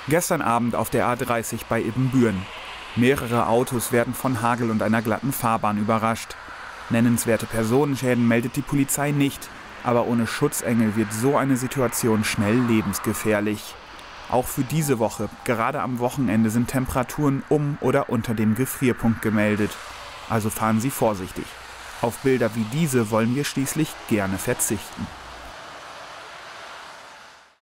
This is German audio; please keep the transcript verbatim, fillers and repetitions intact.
Gestern Abend auf der A dreißig bei Ibbenbüren. Mehrere Autos werden von Hagel und einer glatten Fahrbahn überrascht. Nennenswerte Personenschäden meldet die Polizei nicht, aber ohne Schutzengel wird so eine Situation schnell lebensgefährlich. Auch für diese Woche, gerade am Wochenende, sind Temperaturen um oder unter dem Gefrierpunkt gemeldet. Also fahren Sie vorsichtig. Auf Bilder wie diese wollen wir schließlich gerne verzichten.